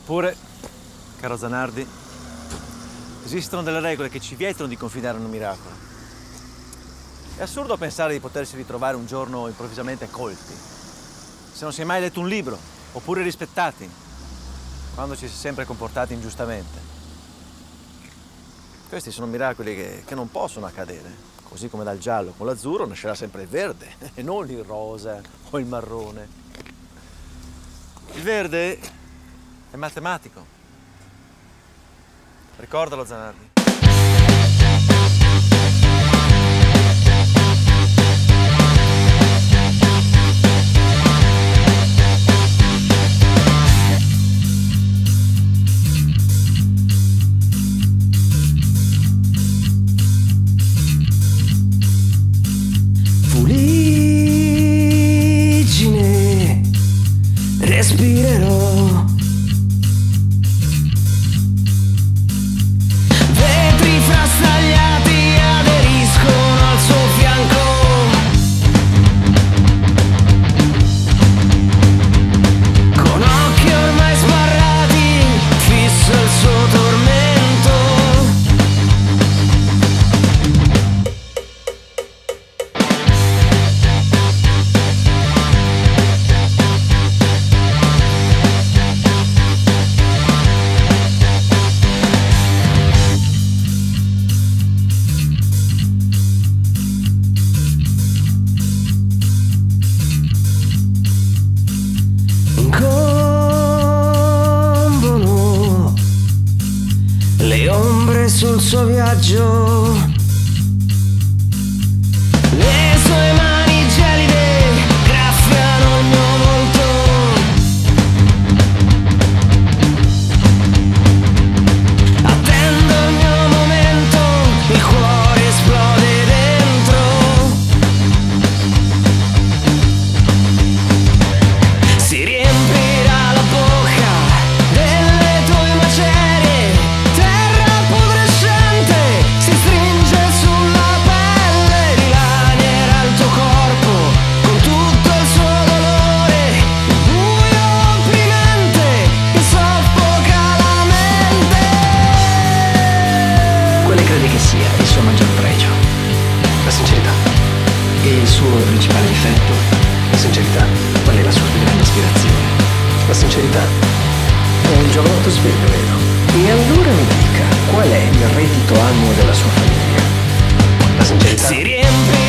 Eppure, caro Zanardi, esistono delle regole che ci vietano di confidare in un miracolo. È assurdo pensare di potersi ritrovare un giorno improvvisamente colti, se non si è mai letto un libro, oppure rispettati, quando ci si è sempre comportati ingiustamente. Questi sono miracoli che non possono accadere, così come dal giallo con l'azzurro nascerà sempre il verde, e non il rosa o il marrone. Il verde è matematico. Ricordalo, Zanardi. Fuliggine, respirerò. Vetri frastagliati aderiscono al suo fianco. Con occhi ormai sbarrati, fisso il suo tormento. Incombono le ombre sul suo viaggio, le sue mani gelide graffiano il mio volto. Attendo il mio momento, il cuore esplode dentro. Si riempirà la bocca delle tue macerie, terra pudrescente si stringe sulla pelle, rilanierà il tuo corpo con tutto il suo dolore, il buio opprimente che soffoca la mente. Quale crede che sia il suo maggior pregio? La sincerità. E il suo principale difetto? La sincerità. Qual è la sua più grande ispirazione? La sincerità. È un giovanotto sveglio, vedo. E allora mi dica, qual è il reddito annuo della sua famiglia? La sincerità. Si riempie